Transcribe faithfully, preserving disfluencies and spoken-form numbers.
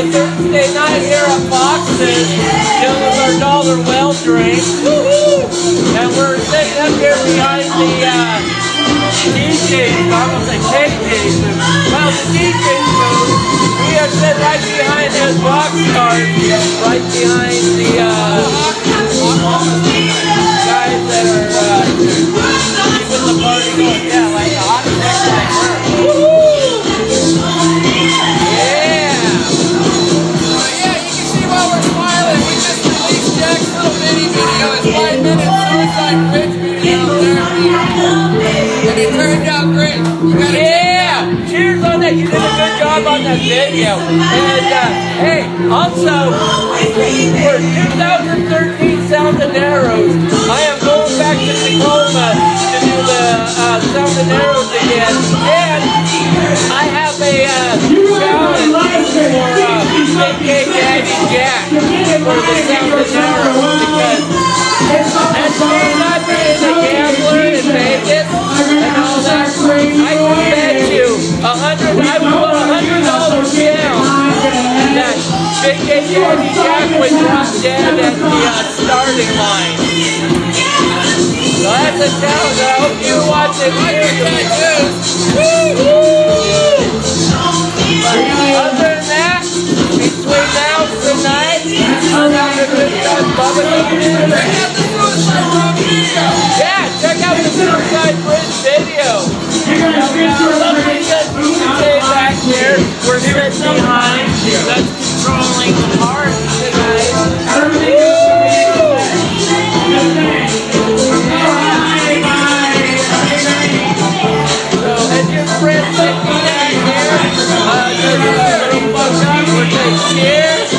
Thursday night here at Fox's, doing with our dollar well drink. And we're sitting up here behind the uh, D J's, I'm going to say K J's booth. Well, the D J's booth, we are sitting right behind those box cars, right behind the uh, guys that are uh, keeping the party going. Yeah, like the hot next like her. Yeah! Uh, yeah, you can see while we're smiling, we just released Jack's little mini video, his five minute suicide bridge video there. And it turned out great. You gotta Yeah! Cheers on that. You did a good job on that video. And, uh, hey, also, for two thousand thirteen Sound and Arrows, I am going back to Tacoma to do the uh, Sound and Arrows again. And I have a uh, challenge for uh, Big K Daddy Jack for the Sound and Arrows because as being not being a gambler in Vegas and all that, I can bet you a hundred, I would put a hundred dollars down that Big K Daddy Jack would drop dead at the uh, starting line. So that's a challenge. I hope you watch it here. But other than that, between now and tonight, I'm having a good time. Bubba, check out the suicide video. yeah, check out the Suicide Bridge video. Lovely good D J back here. We're sitting behind. That's controlling the party tonight. So, as your friend sitting back here, uh, just a little fucked up, we're saying cheers.